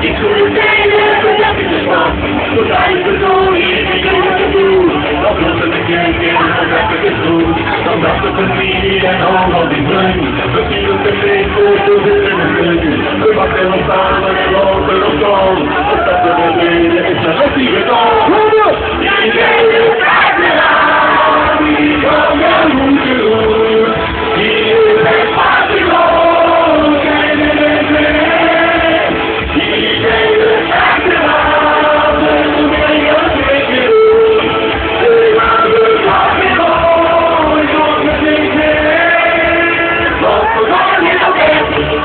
Ik zoek het hele dat is de stad. Zo zijn we zo hier, ik doe het te doen. Dan vlotten de kerk en dan heb ik het goed. Dan dacht de familie en al die dreun. We vielen te leeg voor de willen en leuk. We bakken ons samen en lopen op zon. We stappen de leden, is een lastige toon. Iedereen is achteraan, die kan wel moeten doen. Hier is het patroon, en in het recht. Iedereen is achteraan, en we willen het zeker doen. We gaan de slag in ons, op het licht. Want we gaan niet op weg.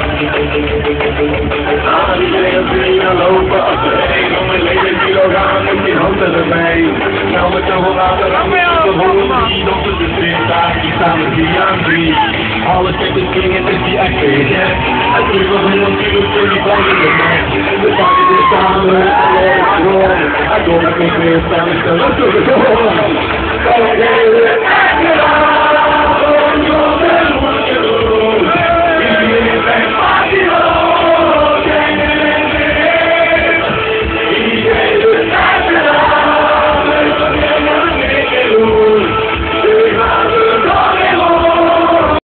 Iedereen op vrienden lopen achterheen, om een lelijk kilogram met die handen erbij. Nou met zoveel water aan de honden, die op de street daar, die staan met 3 aan 3. Alle checkers gingen met die acteurs, hè. En toen was er nog kilo's voor die banken erbij. We pakken dit samen en rollen. Hij kon er niet meer staan, ik stel op de grond. Kom,